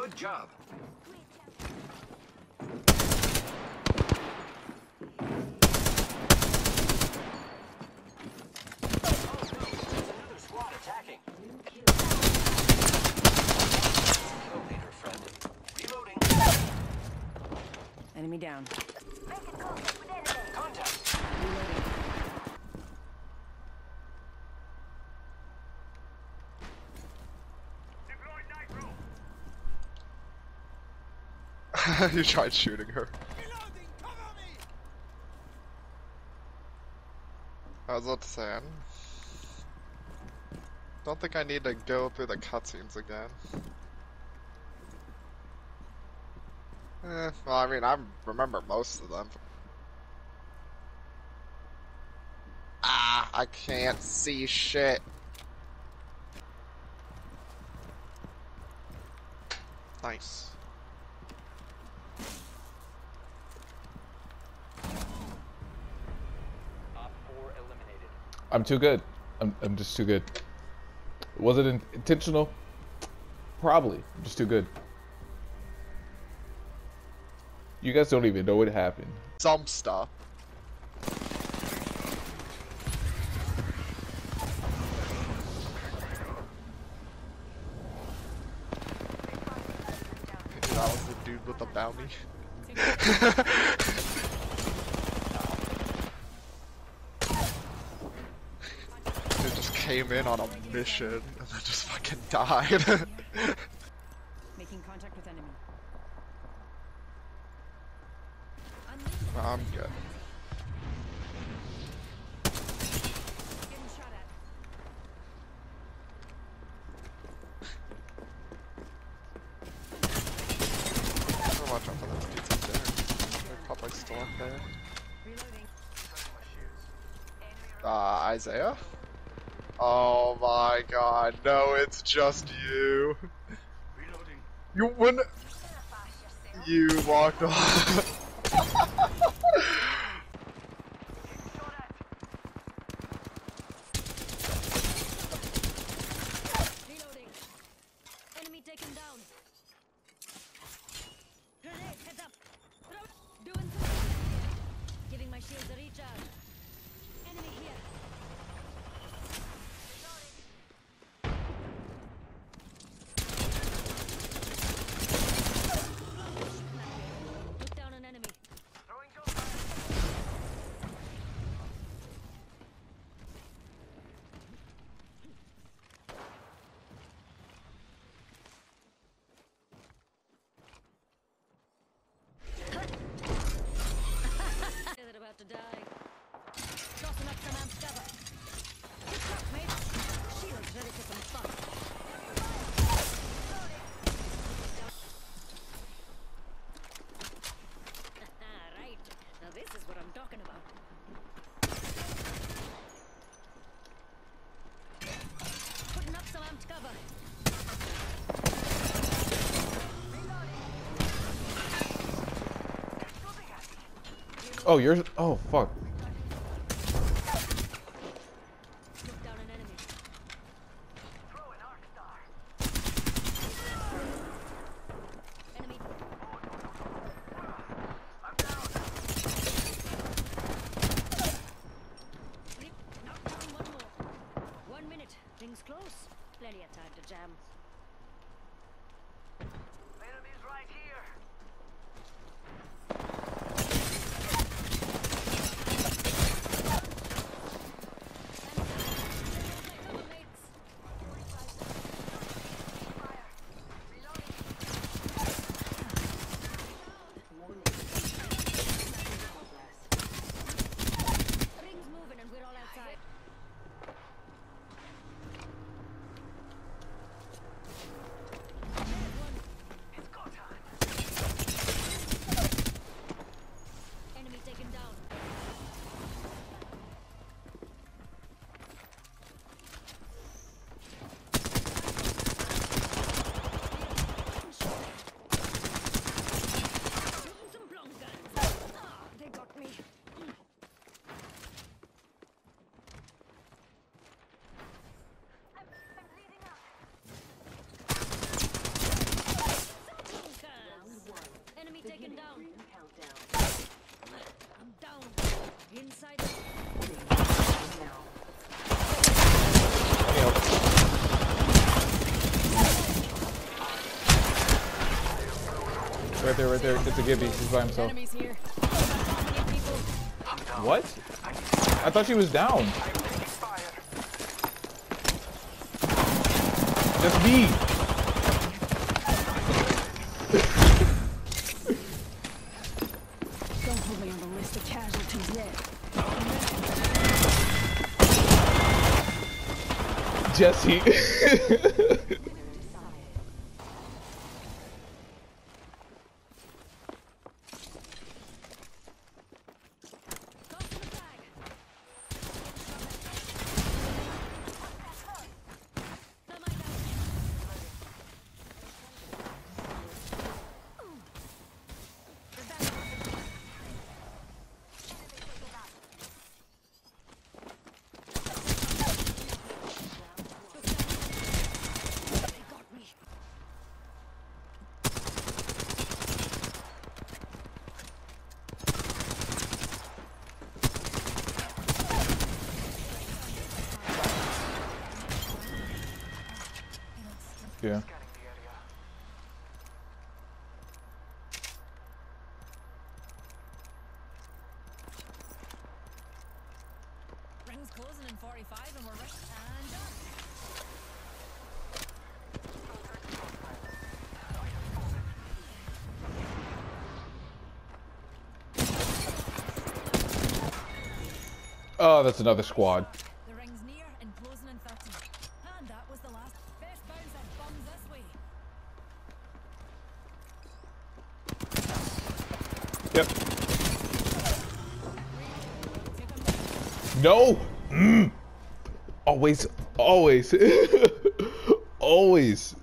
Good job. Enemy down. Contact. You tried shooting her. I was about to say, I don't think I need to go through the cutscenes again. Well, I mean, I remember most of them. Ah, I can't see shit. Nice. I'm too good. I'm just too good. Was it intentional? Probably. I'm just too good. You guys don't even know what happened. Some stuff. That was the dude with the bounty. It just came in on a mission and then just fucking died. Making contact with enemy. I'm good. Getting shot at. I'll watch out for those dudes up there. They're probably still up there. Reloading. Isaiah? Oh my god, no, it's just you. You wouldn't. You walked off. Reloading. Enemy taken down. Grenade, heads up. Doing something. Giving my shields a recharge. Enemy here. Took down an enemy. They're about to die. Tossing up some amp cover. Good shot, mate. Shields ready for some fun. Right. Now this is what I'm talking about. Putting up some amped cover. Oh, yours. Oh, fuck. Took down an enemy. Enemy. Sleep. Not down one more. 1 minute. Things close. Plenty of time to jam. Enemies right here. Ring's moving and we're all outside. Right there, right there. It's a Gibby. He's by himself. Enemies here. People. What? I thought she was down. Just me. Don't put me on the list of casualties yet. Jesse. Yeah. Rings closing in 45 and we're right and done. Oh, that's another squad. The ring's near and closing in 30. And that was the last. Best bounce of bombs this way. Yep. No. Always, always, always.